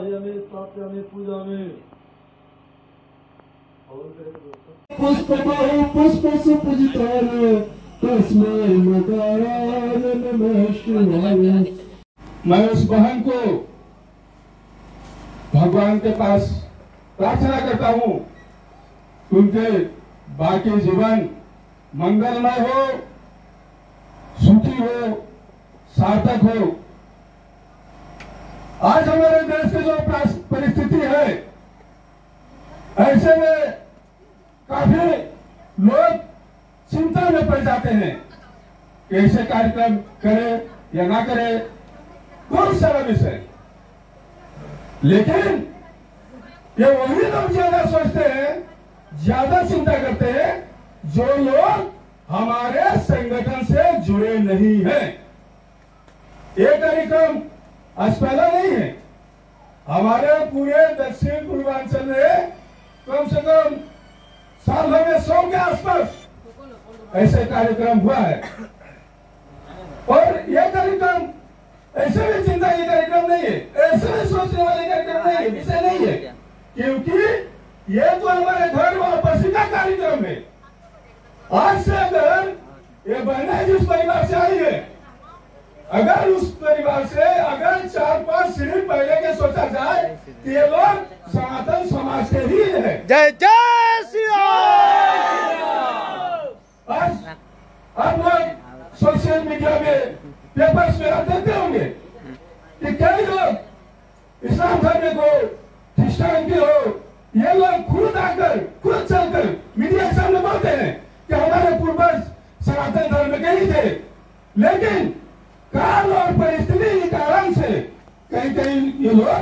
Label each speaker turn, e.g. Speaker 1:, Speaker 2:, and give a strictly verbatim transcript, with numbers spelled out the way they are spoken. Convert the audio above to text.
Speaker 1: आर्यामे स्थाप्यामे पूजामे।
Speaker 2: पुष्प पुष्प सुपूजिताय तस्मै नकाराय नमः शिवाय। मैं उस बहन को भगवान के पास प्रार्थना करता हूँ, उनके बाकी जीवन मंगलमय हो, सुखी हो, सार्थक हो। आज हमारे देश की जो परिस्थिति है, ऐसे में काफी लोग चिंता में पड़ जाते हैं कि ऐसे कार्यक्रम करे या ना करे, कौन सा विषय। लेकिन ये वही लोग ज्यादा सोचते हैं, ज्यादा चिंता करते हैं जो लोग हमारे संगठन से जुड़े नहीं हैं। ये कार्यक्रम आज पहला नहीं है। हमारे पूरे दक्षिण पूर्वांचल में कम से कम साल भर में सौ के आसपास ऐसे कार्यक्रम हुआ है। और यह कार्यक्रम ऐसे भी चिंता ये कार्यक्रम नहीं है, ऐसे भी सोचने वाले कार्यक्रम नहीं है, विषय नहीं है, क्योंकि ये तो हमारे घर वापसी का कार्यक्रम है। आज से अगर ये बहना जिस परिवार से आई है, अगर उस परिवार से अगर चार पांच सीढ़ी पहले के सोचा जाए कि ये लोग सनातन समाज के ही है।
Speaker 3: जय जय श्री
Speaker 2: आज आप लोग सोशल मीडिया में, पेपर्स में आप देखते होंगे कि कई लोग इस्लाम धर्म को क्रिश्चियन की हो, ये लोग खुद आकर खुद चलकर मीडिया के सामने बोलते हैं कि हमारे पूर्वज सनातन धर्म के ही थे। लेकिन काल और परिस्थिति के कारण से कहीं कहीं ये लोग